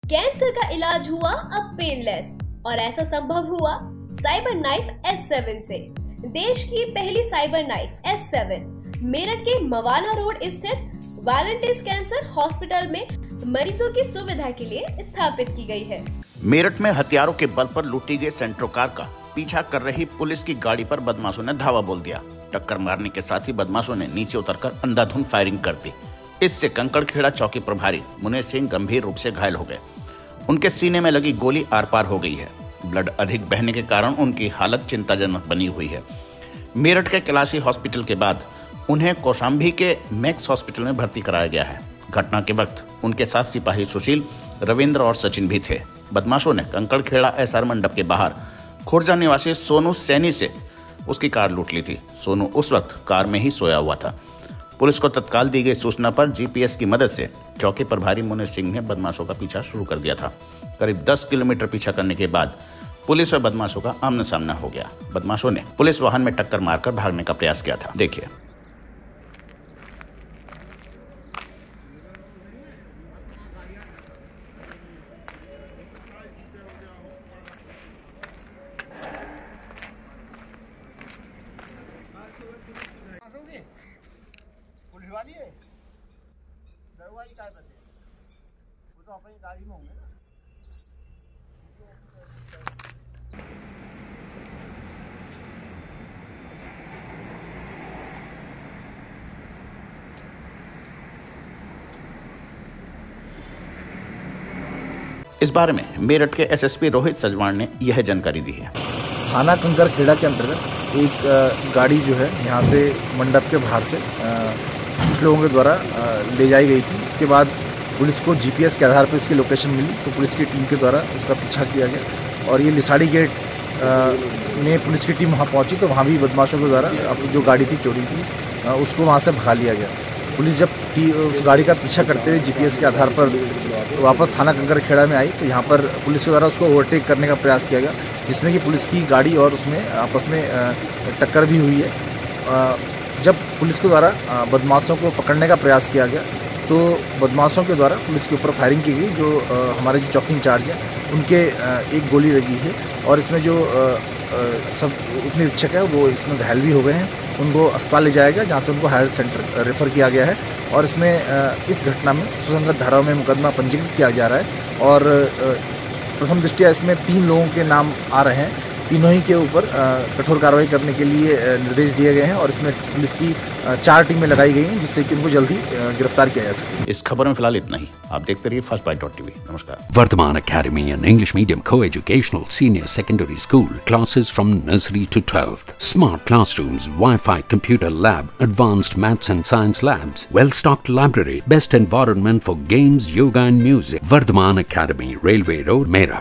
Cancer का इलाज हुआ अब पेनलेस और ऐसा संभव हुआ साइबर नाइफ S7 से। देश की पहली साइबर नाइफ S7 मेरठ के मवाना रोड स्थित वालंटिस कैंसर हॉस्पिटल में मरीजों की सुविधा के लिए स्थापित की गई है। मेरठ में हथियारों के बल पर लूटी गई सेंट्रो कार का पीछा कर रही पुलिस की गाड़ी पर बदमाशों ने धावा बोल दिया। टक्कर मारने के साथ ही बदमाशों ने नीचे उतरकर अंधाधुंध फायरिंग कर दी। इससे कंकड़खेड़ा चौकी प्रभारी मुनीर सिंह गंभीर रूप से घायल हो गए। उनके सीने में लगी गोली आर पार हो गई है। ब्लड अधिक बहने के कारण उनकी हालत चिंताजनक बनी हुई है। मेरठ के कैलाशी हॉस्पिटल के बाद उन्हें कौशाम्बी के मैक्स हॉस्पिटल में भर्ती कराया गया है। घटना के वक्त उनके साथ सिपाही सुशील, रविंद्र और सचिन भी थे। बदमाशों ने कंकड़खेड़ा SR मंडप के बाहर खुर्जा निवासी सोनू सैनी से उसकी कार लूट ली थी। सोनू उस वक्त कार में ही सोया हुआ था। पुलिस को तत्काल दी गई सूचना पर GPS की मदद से चौकी प्रभारी मुनीर सिंह ने बदमाशों का पीछा शुरू कर दिया था। करीब 10 किलोमीटर पीछा करने के बाद पुलिस और बदमाशों का आमना सामना हो गया। बदमाशों ने पुलिस वाहन में टक्कर मारकर भागने का प्रयास किया था। देखिए। पुलिस वाली है दरवाजा काय करते वो तो अपनी गाड़ी में होंगे ना। इस बारे में मेरठ के SSP रोहित सजवाण ने यह जानकारी दी है। थाना कंकड़खेड़ा के अंतर्गत एक गाड़ी जो है यहाँ से मंडप के बाहर से कुछ लोगों के द्वारा ले जाई गई थी। इसके बाद पुलिस को GPS के आधार पर इसकी लोकेशन मिली तो पुलिस की टीम के द्वारा उसका पीछा किया गया और ये लिसाड़ी गेट में पुलिस की टीम वहाँ पहुँची तो वहाँ भी बदमाशों के द्वारा अपनी जो गाड़ी थी चोरी की उसको वहाँ से भगा लिया गया। पुलिस जब उस गाड़ी का पीछा करते हुए GPS के आधार पर वापस थाना कंकड़खेड़ा में आई तो यहाँ पर पुलिस के द्वारा उसको ओवरटेक करने का प्रयास किया गया, जिसमें कि पुलिस की गाड़ी और उसमें आपस में टक्कर भी हुई है। जब पुलिस के द्वारा बदमाशों को पकड़ने का प्रयास किया गया तो बदमाशों के द्वारा पुलिस के ऊपर फायरिंग की गई। जो हमारे जो चौकी इंचार्ज हैं उनके एक गोली लगी है और इसमें जो सब उप निरीक्षक है वो इसमें घायल भी हो गए हैं। उनको अस्पताल ले जाया गया जहाँ से उनको हायर सेंटर रेफ़र किया गया है और इसमें इस घटना में सुसंगत धाराओं में मुकदमा पंजीकृत किया जा रहा है और प्रथम दृष्टया इसमें 3 लोगों के नाम आ रहे हैं। तीनों ही के ऊपर कठोर कार्रवाई करने के लिए निर्देश दिए गए हैं और इसमें पुलिस की 4 टीमें लगाई गई हैं जिससे कि उनको जल्दी गिरफ्तार किया जा सके। इस खबर में फिलहाल इतना ही। आप देखते रहिए FastBite.tv। नमस्कार। Vardhaman Academy, an English medium co-educational senior secondary school, classes from nursery to 12th, smart classrooms, Wi-Fi computer lab, advanced maths and science labs, well-stocked library, best environment for games, yoga and music. Vardhaman Academy, Railway Road, Meerut.